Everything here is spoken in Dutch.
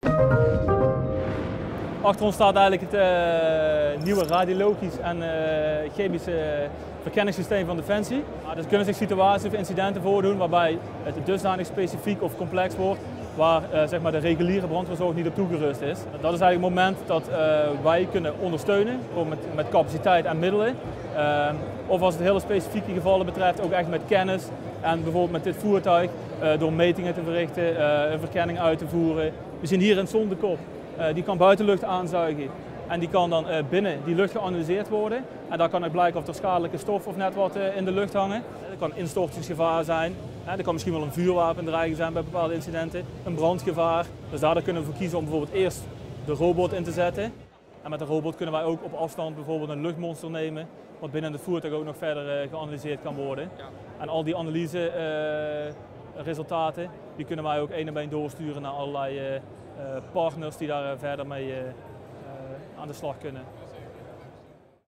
Achter ons staat eigenlijk het nieuwe radiologisch en chemische verkenningssysteem van Defensie. Er kunnen zich situaties of incidenten voordoen waarbij het dusdanig specifiek of complex wordt waar zeg maar de reguliere brandweerzorg niet op toegerust is. Dat is eigenlijk het moment dat wij kunnen ondersteunen, met capaciteit en middelen. Of als het hele specifieke gevallen betreft, ook echt met kennis en bijvoorbeeld met dit voertuig door metingen te verrichten, een verkenning uit te voeren. We zien hier een sondekop, die kan buitenlucht aanzuigen en die kan dan binnen die lucht geanalyseerd worden. En daar kan ook blijken of er schadelijke stof of net wat in de lucht hangen. Er kan instortingsgevaar zijn, er kan misschien wel een vuurwapendreiging zijn bij bepaalde incidenten, een brandgevaar. Dus daar kunnen we voor kiezen om bijvoorbeeld eerst de robot in te zetten. En met de robot kunnen wij ook op afstand bijvoorbeeld een luchtmonster nemen, wat binnen het voertuig ook nog verder geanalyseerd kan worden. Ja. En al die analyse-resultaten die kunnen wij ook één op één doorsturen naar allerlei partners die daar verder mee aan de slag kunnen.